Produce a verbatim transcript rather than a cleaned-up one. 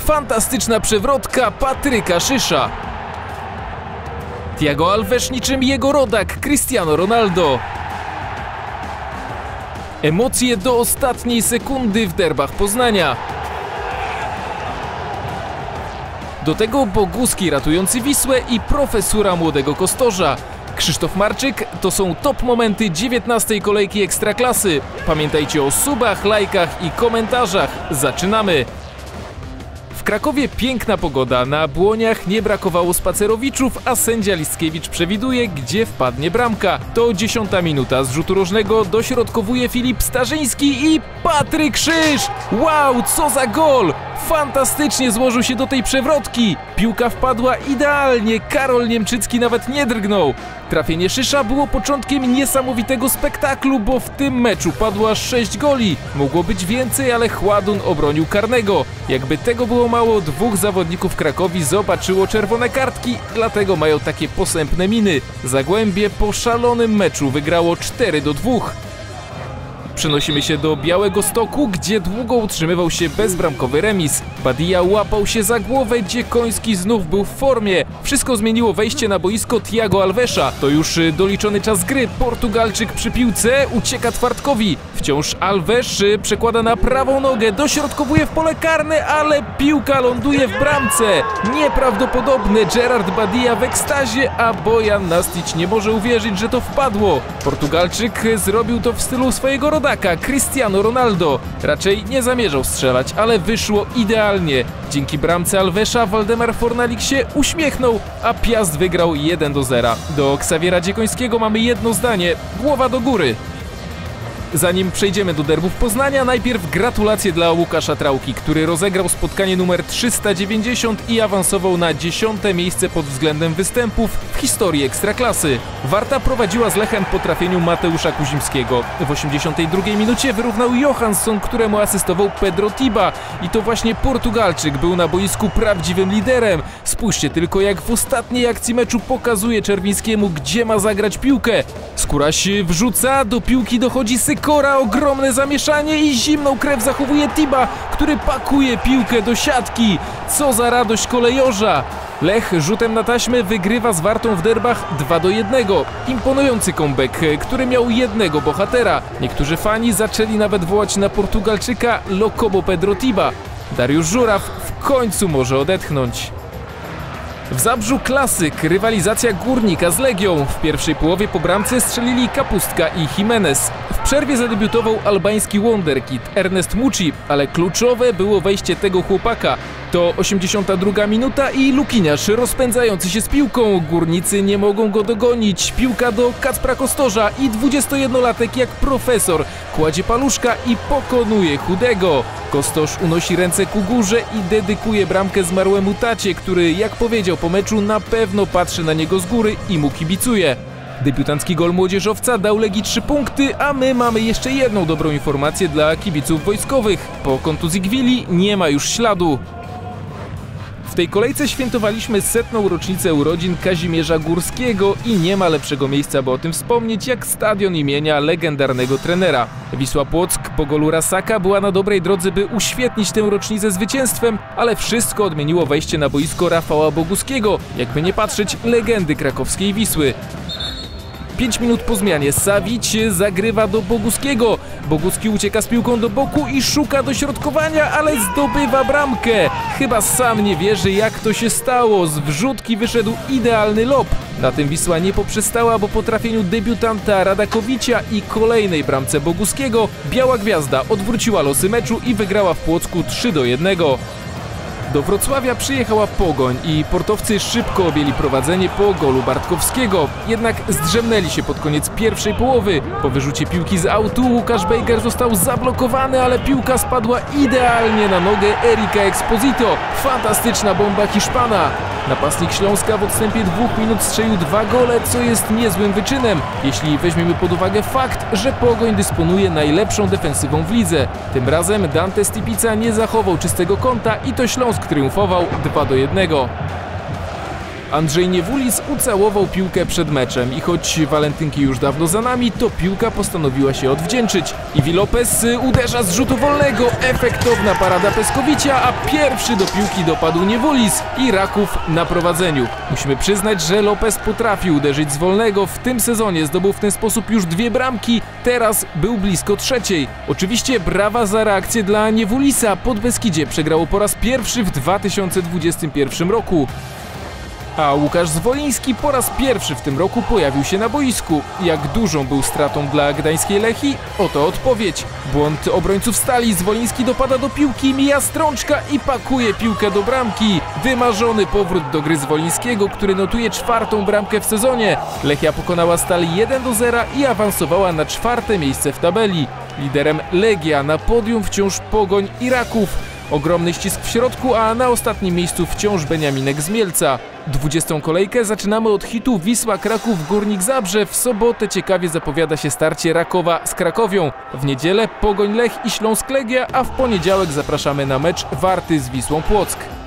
Fantastyczna przewrotka Patryka Szysza. Thiago Alves niczym jego rodak Cristiano Ronaldo. Emocje do ostatniej sekundy w derbach Poznania. Do tego Boguski ratujący Wisłę i profesura młodego Kostorza. Krzysztof Marczyk to są top momenty dziewiętnastej kolejki Ekstraklasy. Pamiętajcie o subach, lajkach i komentarzach. Zaczynamy! W Krakowie piękna pogoda, na Błoniach nie brakowało spacerowiczów, a sędzia Listkiewicz przewiduje, gdzie wpadnie bramka. To dziesiąta minuta, z rzutu rożnego dośrodkowuje Filip Starzyński i Patryk Szysz! Wow, co za gol! Fantastycznie złożył się do tej przewrotki. Piłka wpadła idealnie, Karol Niemczycki nawet nie drgnął. Trafienie Szysza było początkiem niesamowitego spektaklu, bo w tym meczu padło aż sześć goli. Mogło być więcej, ale Chładun obronił karnego. Jakby tego było mało, dwóch zawodników Krakowi zobaczyło czerwone kartki, dlatego mają takie posępne miny. Zagłębie po szalonym meczu wygrało cztery do dwóch. Przenosimy się do Białegostoku, gdzie długo utrzymywał się bezbramkowy remis. Badia łapał się za głowę, Dziekoński znów był w formie. Wszystko zmieniło wejście na boisko Thiago Alvesa. To już doliczony czas gry. Portugalczyk przy piłce ucieka Twardkowi. Wciąż Alves przekłada na prawą nogę, dośrodkowuje w pole karne, ale piłka ląduje w bramce. Nieprawdopodobne, Gerard Badia w ekstazie, a Bojan Nastic nie może uwierzyć, że to wpadło. Portugalczyk zrobił to w stylu swojego rodaka, Cristiano Ronaldo. Raczej nie zamierzał strzelać, ale wyszło idealnie. Dzięki bramce Alvesa Waldemar Fornalik się uśmiechnął, a Piast wygrał jeden do zera. Do Ksawiera Dziekońskiego mamy jedno zdanie: głowa do góry. Zanim przejdziemy do derbów Poznania, najpierw gratulacje dla Łukasza Trałki, który rozegrał spotkanie numer trzysta dziewięćdziesiąt i awansował na dziesiąte miejsce pod względem występów w historii Ekstraklasy. Warta prowadziła z Lechem po trafieniu Mateusza Kuzimskiego. W osiemdziesiątej drugiej minucie wyrównał Johansson, któremu asystował Pedro Tiba. I to właśnie Portugalczyk był na boisku prawdziwym liderem. Spójrzcie tylko, jak w ostatniej akcji meczu pokazuje Czerwińskiemu, gdzie ma zagrać piłkę. Skóraś wrzuca, do piłki dochodzi Sykora, ogromne zamieszanie i zimną krew zachowuje Tiba, który pakuje piłkę do siatki. Co za radość kolejorza! Lech rzutem na taśmę wygrywa z Wartą w derbach dwa do jednego. Imponujący comeback, który miał jednego bohatera. Niektórzy fani zaczęli nawet wołać na Portugalczyka Lokobo Pedro Tiba. Dariusz Żuraw w końcu może odetchnąć. W Zabrzu klasyk, rywalizacja Górnika z Legią. W pierwszej połowie po bramce strzelili Kapustka i Jimenez. W przerwie zadebiutował albański wonderkid Ernest Muci, ale kluczowe było wejście tego chłopaka. To osiemdziesiąta druga minuta i Lukiniarz rozpędzający się z piłką. Górnicy nie mogą go dogonić. Piłka do Kacpra Kostorza i dwudziestojednolatek jak profesor kładzie paluszka i pokonuje Chudego. Kostorz unosi ręce ku górze i dedykuje bramkę zmarłemu tacie, który, jak powiedział po meczu, na pewno patrzy na niego z góry i mu kibicuje. Debiutancki gol młodzieżowca dał Legii trzy punkty, a my mamy jeszcze jedną dobrą informację dla kibiców wojskowych. Po kontuzji Gwili nie ma już śladu. W tej kolejce świętowaliśmy setną rocznicę urodzin Kazimierza Górskiego i nie ma lepszego miejsca, by o tym wspomnieć, jak stadion imienia legendarnego trenera. Wisła Płock po golu Rasaka była na dobrej drodze, by uświetnić tę rocznicę zwycięstwem, ale wszystko odmieniło wejście na boisko Rafała Boguskiego, jakby nie patrzeć, legendy krakowskiej Wisły. Pięć minut po zmianie Savić zagrywa do Boguskiego. Boguski ucieka z piłką do boku i szuka dośrodkowania, ale zdobywa bramkę. Chyba sam nie wierzy, jak to się stało. Z wrzutki wyszedł idealny lob. Na tym Wisła nie poprzestała, bo po trafieniu debiutanta Radakowicia i kolejnej bramce Boguskiego Biała Gwiazda odwróciła losy meczu i wygrała w Płocku trzy do jednego. Do Wrocławia przyjechała Pogoń i portowcy szybko objęli prowadzenie po golu Bartkowskiego. Jednak zdrzemnęli się pod koniec pierwszej połowy. Po wyrzucie piłki z autu Łukasz Bejger został zablokowany, ale piłka spadła idealnie na nogę Erika Exposito. Fantastyczna bomba Hiszpana. Napastnik Śląska w odstępie dwóch minut strzelił dwa gole, co jest niezłym wyczynem, jeśli weźmiemy pod uwagę fakt, że Pogoń dysponuje najlepszą defensywą w lidze. Tym razem Dante Stipica nie zachował czystego kąta i to Śląsk triumfował dwa do jednego. Andrzej Niewulis ucałował piłkę przed meczem i choć walentynki już dawno za nami, to piłka postanowiła się odwdzięczyć. Iwi Lopez uderza z rzutu wolnego, efektowna parada Peskowicia, a pierwszy do piłki dopadł Niewulis i Raków na prowadzeniu. Musimy przyznać, że Lopez potrafi uderzyć z wolnego, w tym sezonie zdobył w ten sposób już dwie bramki, teraz był blisko trzeciej. Oczywiście brawa za reakcję dla Niewulisa, Podbeskidzie przegrało po raz pierwszy w dwa tysiące dwudziestym pierwszym roku. A Łukasz Zwoliński po raz pierwszy w tym roku pojawił się na boisku. Jak dużą był stratą dla gdańskiej Lechii? Oto odpowiedź. Błąd obrońców Stali, Zwoliński dopada do piłki, mija Strączka i pakuje piłkę do bramki. Wymarzony powrót do gry Zwolińskiego, który notuje czwartą bramkę w sezonie. Lechia pokonała Stal jeden do zera i awansowała na czwarte miejsce w tabeli. Liderem Legia, na podium wciąż Pogoń i Raków. Ogromny ścisk w środku, a na ostatnim miejscu wciąż Beniaminek z Mielca. dwudziestą kolejkę zaczynamy od hitu Wisła Kraków Górnik Zabrze. W sobotę ciekawie zapowiada się starcie Rakowa z Krakowią. W niedzielę Pogoń Lech i Śląsk Legia, a w poniedziałek zapraszamy na mecz Warty z Wisłą Płock.